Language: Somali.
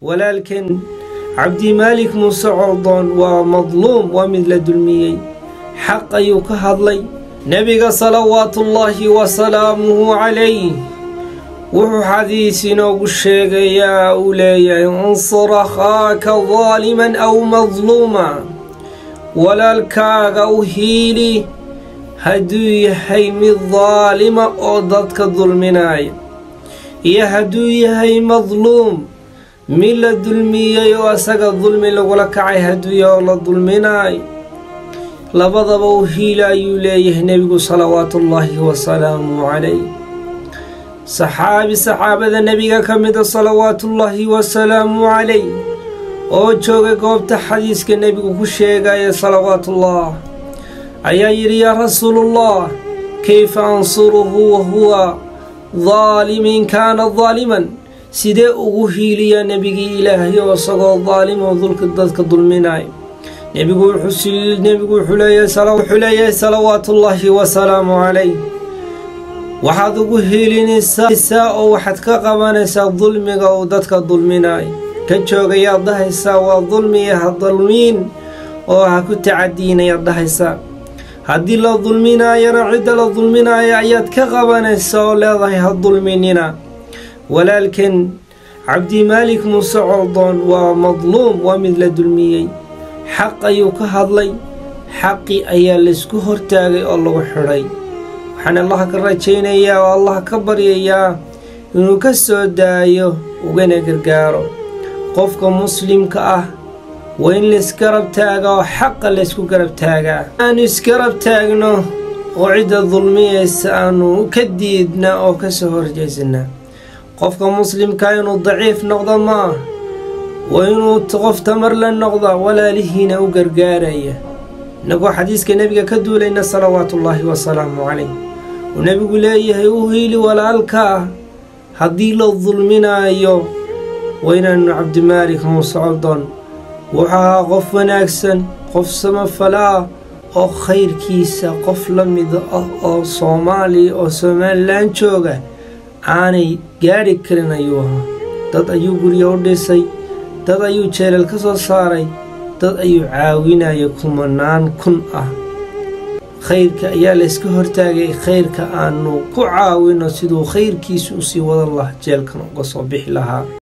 ولكن عبد مالك موسى عرضان ومظلوم ومثل دلمي حق يكهضلي نبي صلوات الله وسلامه عليه وحديثنا وشيغ يا أولي انصر أخاك ظالما أو مظلوما ولا الكاغ أو هيلي هدوي هيم الظالمة أو ضدك ظلمناي يهدوي هي مظلوم ميل الظلمية يواسق الظلم لغلك عي هدوي ولا الظلمناي لبضب وهيلا يوليه نبي صلوات الله وسلامه عليه صحابة النبي كمد صلوات الله وسلامه عليه oo jooga goobta xadiiska nabigu ku sheegay صلوات الله ayaa yiri ya rasuulullah kayfa ansuruhu wa huwa zalimin kana zaliman sidee ugu hiiliya nabigi ilaahay oo sagoo zalim oo dulka dadka dulminay nabigu wuxuu leeyahay salawaatullaahi wa salaamu alayhi waxaad ugu hiilinaysaa oo waxaad ka qabanaysaa dulmiga oo dadka dulminay ka joogaya dahaysa waa dulmi hadalmiin oo ha ku tacadiinaya dahaysa haddii la dulminaayana cidda la dulminaaya ayaad ka qabanaysaa oo leedahay ha dulminina walaalkan cabdi maalik muuse cordon waa madluum waa mid la dulmiyey xaq ayuu ka hadlay xaqi ayaa la isku hortaagay oo lagu xidhay waxaan allah ka rajaynayaa oo allah ka baryayaa inuu ka soo daayo ugana gargaaro qofka muslimka ah وين لسكرب تاجا وحق لسكرب تاجا أنا سكرب تاجنا وعد الظلمية سأنو كديدنا أو كسهر جزنا قفك مسلم كائن ضعيف نقضى ما وينو تغف تمر للنقضى ولا لهنا وقرقارية نقول حديث كنبي كدو لنا صلوات الله وسلامه عليه ونبي يقول لي هيوهيلي ولا الكا هدي للظلمنا أيو وين عبد مالك موسى عرضان وحا قف وناكسن قف سمفلا أو خير كيسا قف لمد أو صومالي أو سومالان جوغا aanay gaari karin ayuuha dad ayuu guriga u dhisay dad ayuu jeelal ka soo saaray dad ayuu caawinaya kumanaan kun ah khayrka ayaa la iska hortaagay khayrka aanu ku caawino sidoo khayrkiisu u sii wada lahaa jeelkan uga soo bixi lahaa